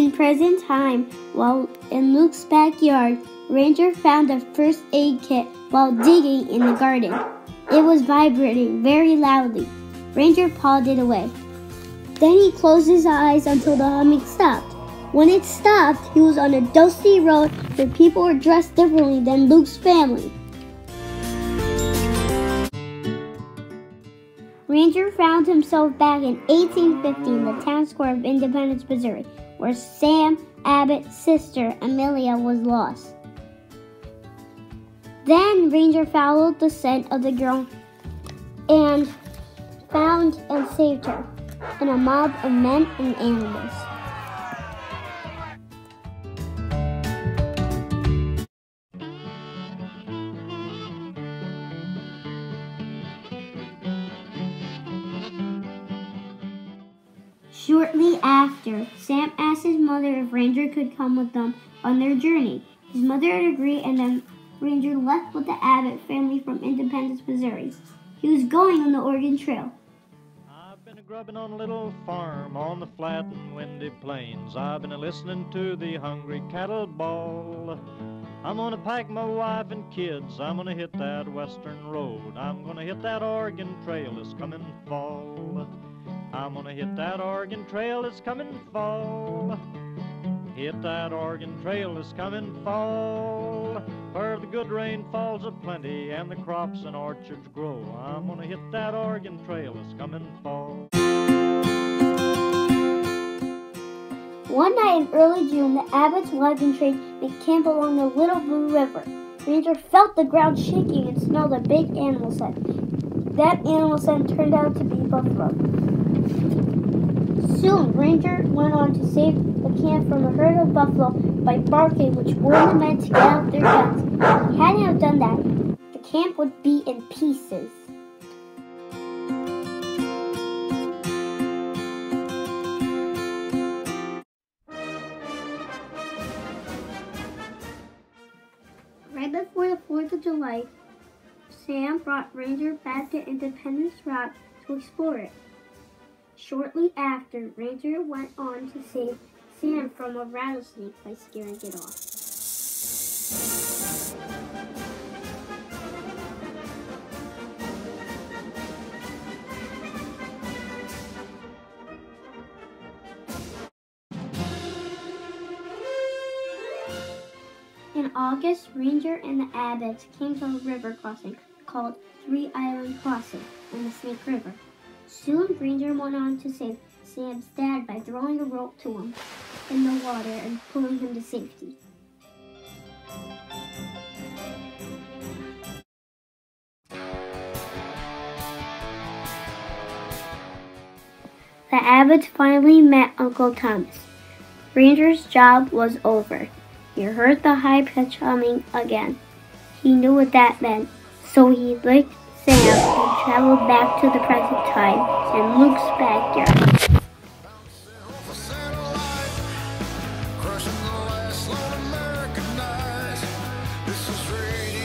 In present time, while in Luke's backyard, Ranger found a first aid kit while digging in the garden. It was vibrating very loudly. Ranger pawed it away. Then he closed his eyes until the humming stopped. When it stopped, he was on a dusty road where people were dressed differently than Luke's family. Ranger found himself back in 1850 in the town square of Independence, Missouri, where Sam Abbott's sister, Amelia, was lost. Then Ranger followed the scent of the girl and found and saved her in a mob of men and animals. Shortly after, Sam asked his mother if Ranger could come with them on their journey. His mother had agreed, and then Ranger left with the Abbott family from Independence, Missouri. He was going on the Oregon Trail. I've been grubbing on a little farm on the flat and windy plains. I've been listening to the hungry cattle bawl. I'm gonna pack my wife and kids. I'm gonna hit that western road. I'm gonna hit that Oregon Trail this coming fall. I'm gonna hit that Oregon Trail this coming fall. Hit that Oregon Trail this coming fall, where the good rain falls aplenty and the crops and orchards grow. I'm gonna hit that Oregon Trail this coming fall. One night in early June, the Abbott's wagon train made camp along the Little Blue River. Ranger felt the ground shaking and smelled a big animal scent. That animal scent turned out to be buffalo. Soon, Ranger went on to save the camp from a herd of buffalo by barking, which warned the men to get out their guns. If he hadn't have done that, the camp would be in pieces. Right before the 4th of July, Sam brought Ranger back to Independence Rock to explore it. Shortly after, Ranger went on to save Sam from a rattlesnake by scaring it off. In August, Ranger and the Abbotts came to a river crossing called Three Island Crossing in the Snake River. Soon, Ranger went on to save Sam's dad by throwing a rope to him in the water and pulling him to safety. The Abbotts finally met Uncle Thomas. Ranger's job was over. He heard the high-pitched humming again. He knew what that meant, so he licked Sam and traveled back to the present time in Luke's backyard. Crushing the last lot American eyes. This is radio.